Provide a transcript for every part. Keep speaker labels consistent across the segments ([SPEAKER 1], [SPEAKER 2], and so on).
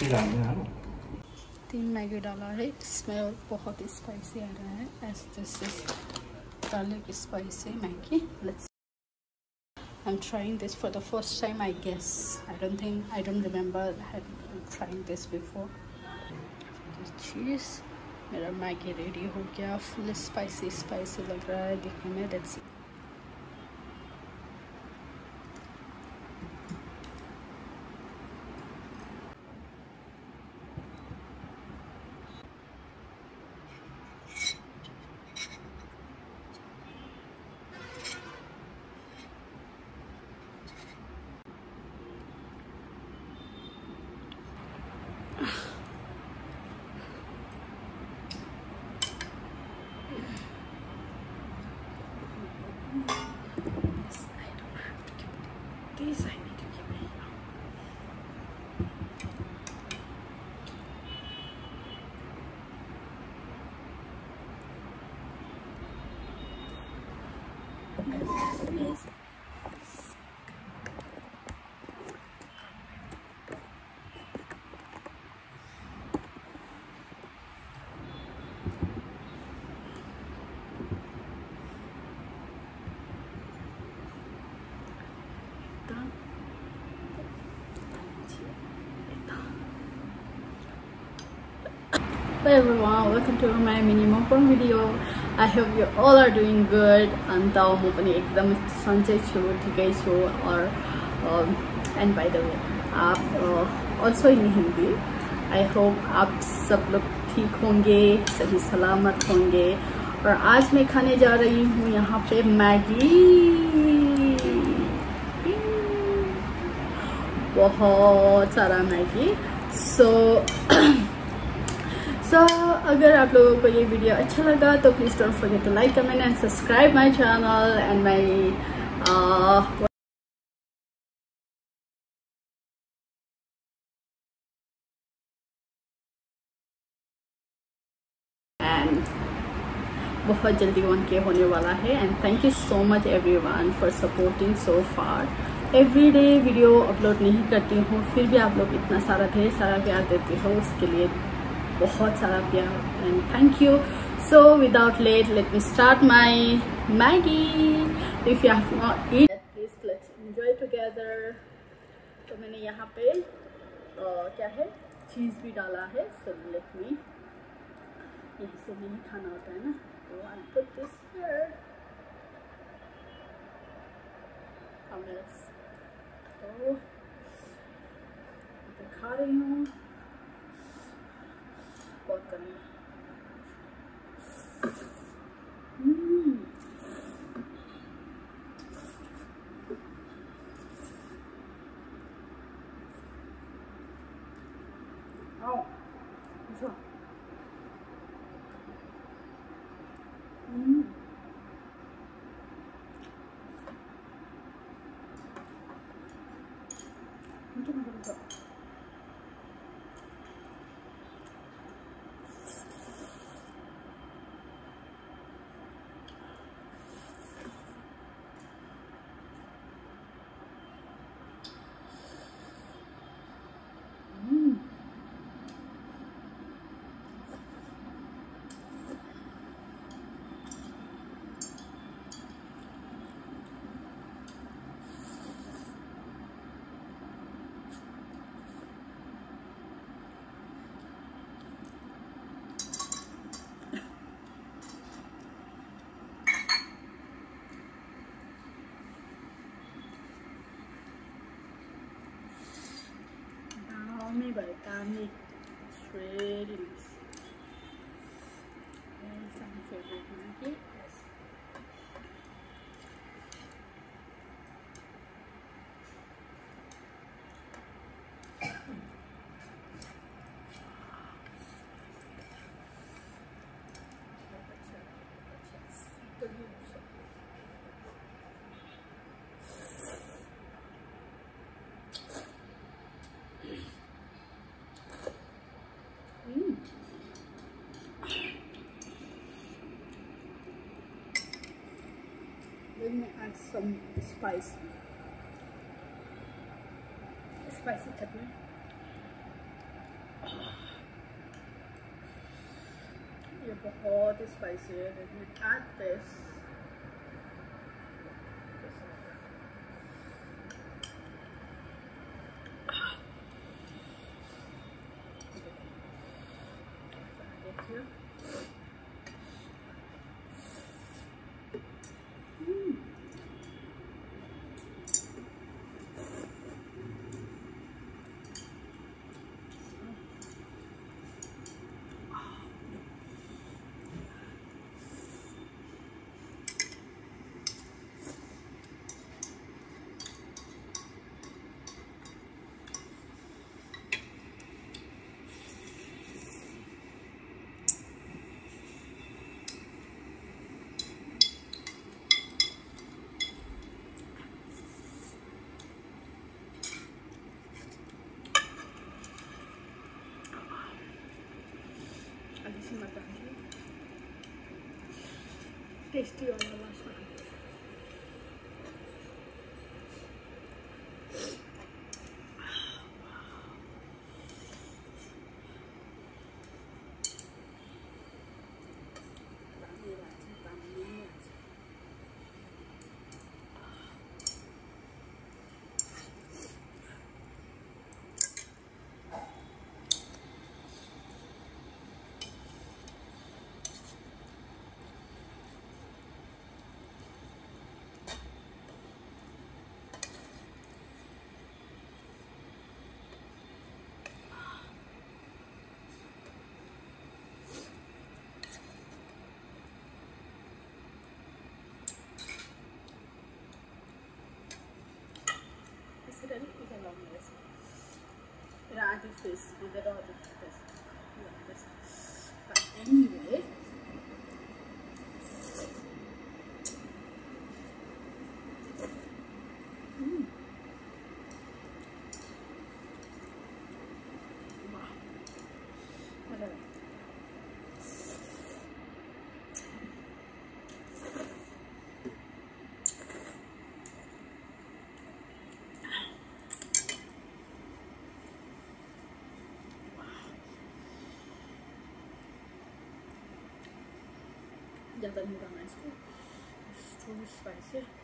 [SPEAKER 1] 3 Maggi डाला है, smell बहुत स्पाइसी आ रहा है। As this is garlic spicy Maggi. I'm trying this for the first time, I guess. I don't remember trying this before. Cheese. मेरा Maggi ready हो गया। फुल स्पाइसी लग रहा है देखने में। Let's see. This I need to keep it here. Yes. Hello everyone, welcome to my mini mukbang video. I hope you all are doing good. And now I'm opening एकदम संचय छु, ठिकै छु और and by the way, आप also in Hindi. I hope आप सब लोग ठीक होंगे, सही सलामत होंगे। और आज मैं खाने जा रही हूँ यहाँ पे मैगी, बहुत सारा मैगी। So अगर आप लोगों को ये वीडियो अच्छा लगा तो please don't forget to like, comment and subscribe my channel and my and बहुत जल्दी 1K होने वाला है। And thank you so much everyone for supporting so far. Every day video upload नहीं करती हूँ, फिर भी आप लोग इतना सारा ढेर सारा प्यार देते हो, उसके लिए बहुत सारा प्यार and thank you. So without let let me start my Maggi. If you have not eat please let's enjoy together. तो मैंने यहाँ पे क्या है चीज़ भी डाला है। सो लेट मी, यहीं से नहीं खाना होता है ना, तो आई पुट दिस हियर। तो खा रही हूँ, बहुत करूँगी। By the time it's really nice. And some favorite Maggi. Yes. Let me add some spicy chutney. ये बहुत स्पाइसी है। Let me add this. देखिए टेस्टी वाला वाशना। Add this with the raw this. Yeah, this. But anyway, wow, whatever. ज़्यादा नहीं डालना इसको, थोड़ी स्पाइसी है।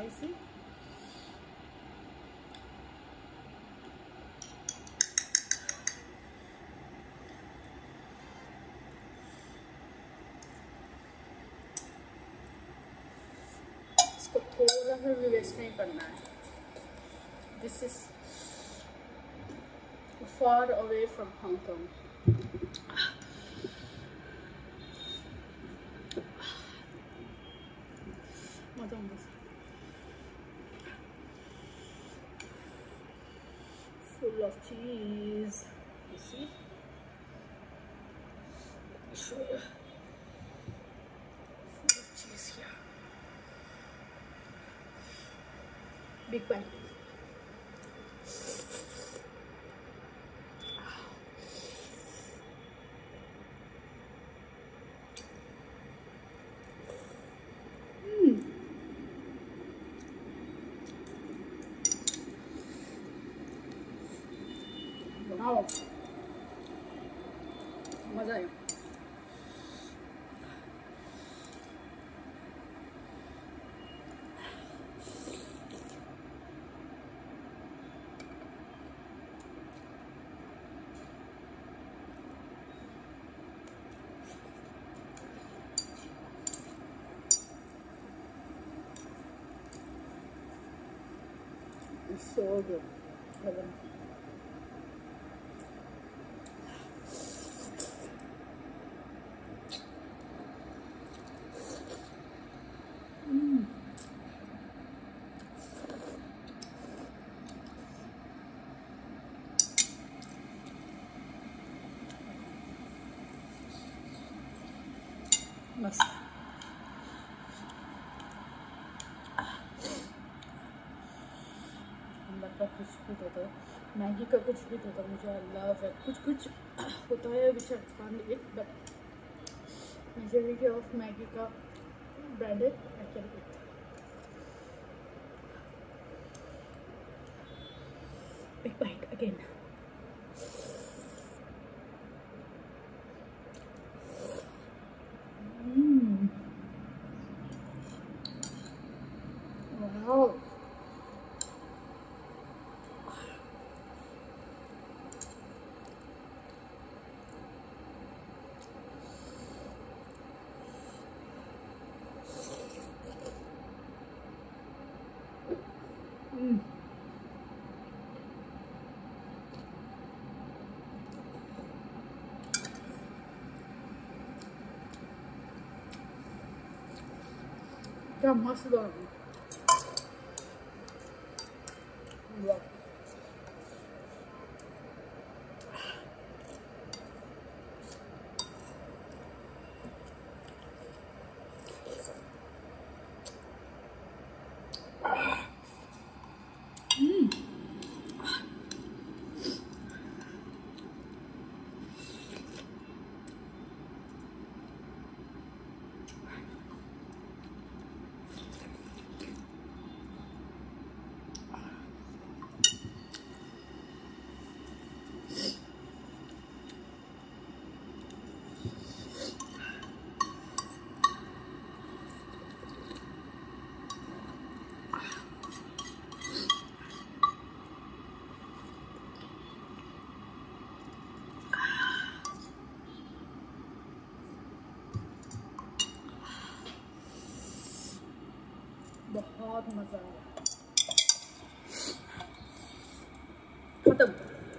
[SPEAKER 1] स्पाइसी। इसको थोड़ा सा भी वेस्ट नहीं करना है। This is far away from Hong Kong. What's on this? Full of cheese. You see? Let me show you. Full of cheese here. Big bite. Wow, मजा आया। It's so good. Heaven. मस्त। अंदर का कुछ भी दे दो, मैगी का कुछ भी दे दो, मुझे आई लव इट। कुछ कुछ होता है which I can't eat, but majority of Maggi का breaded I can eat. Big bite again. Wow. क्या मस्त बना। वाह। बहुत मजा आया। खत्म।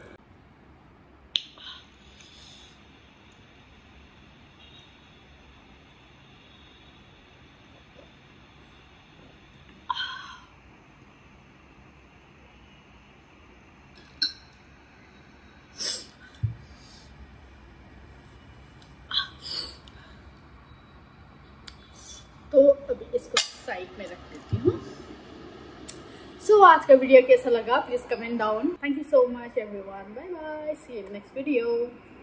[SPEAKER 1] तो अभी इसको साइड में रख देती हूँ। सो आज का वीडियो कैसा लगा please comment down. Thank you so much everyone. Bye bye, see you in next video.